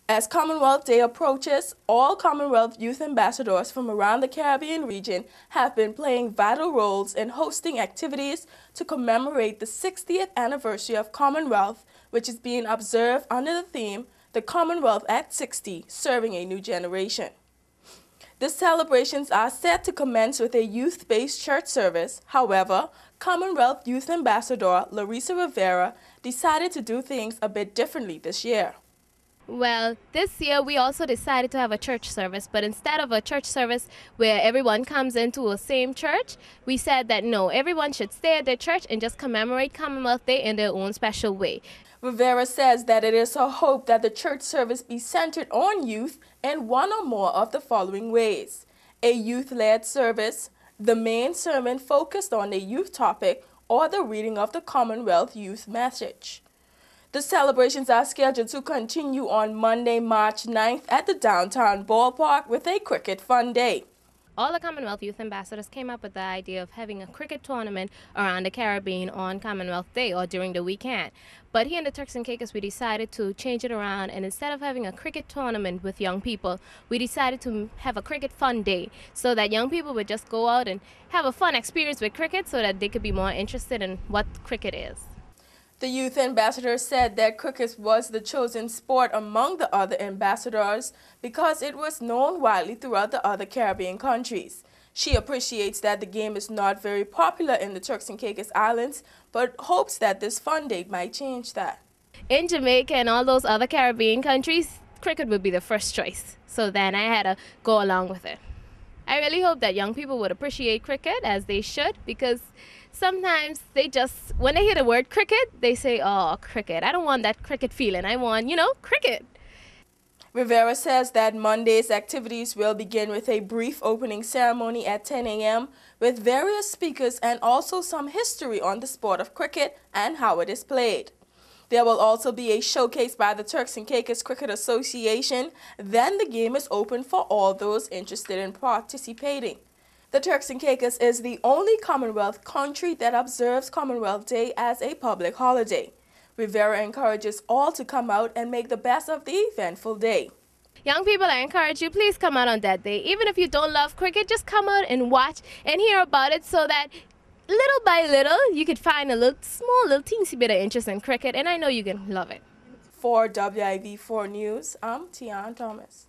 As Commonwealth Day approaches, all Commonwealth youth ambassadors from around the Caribbean region have been playing vital roles in hosting activities to commemorate the 60th anniversary of Commonwealth, which is being observed under the theme, The Commonwealth at 60, Serving a New Generation. The celebrations are set to commence with a youth-based church service. However, Commonwealth Youth Ambassador Larissa Rivera decided to do things a bit differently this year. Well, this year we also decided to have a church service, but instead of a church service where everyone comes into a same church, we said that no, everyone should stay at their church and just commemorate Commonwealth Day in their own special way. Rivera says that it is her hope that the church service be centered on youth in one or more of the following ways: a youth-led service, the main sermon focused on a youth topic, or the reading of the Commonwealth Youth Message. The celebrations are scheduled to continue on Monday, March 9th at the downtown ballpark with a cricket fun day. All the Commonwealth Youth Ambassadors came up with the idea of having a cricket tournament around the Caribbean on Commonwealth Day or during the weekend. But here in the Turks and Caicos, we decided to change it around, and instead of having a cricket tournament with young people, we decided to have a cricket fun day so that young people would just go out and have a fun experience with cricket so that they could be more interested in what cricket is. The youth ambassador said that cricket was the chosen sport among the other ambassadors because it was known widely throughout the other Caribbean countries. She appreciates that the game is not very popular in the Turks and Caicos Islands, but hopes that this fun date might change that. In Jamaica and all those other Caribbean countries, cricket would be the first choice. So then I had to go along with it. I really hope that young people would appreciate cricket as they should, because sometimes they just, when they hear the word cricket, they say, oh, cricket. I don't want that cricket feeling. I want, cricket. Rivera says that Monday's activities will begin with a brief opening ceremony at 10 a.m. with various speakers and also some history on the sport of cricket and how it is played. There will also be a showcase by the Turks and Caicos Cricket Association. Then the game is open for all those interested in participating. The Turks and Caicos is the only Commonwealth country that observes Commonwealth Day as a public holiday. Rivera encourages all to come out and make the best of the eventful day. Young people, I encourage you, please come out on that day. Even if you don't love cricket, just come out and watch and hear about it so that little by little you could find a small teensy bit of interest in cricket, and I know you can love it. For WIV4 News, I'm Tian Thomas.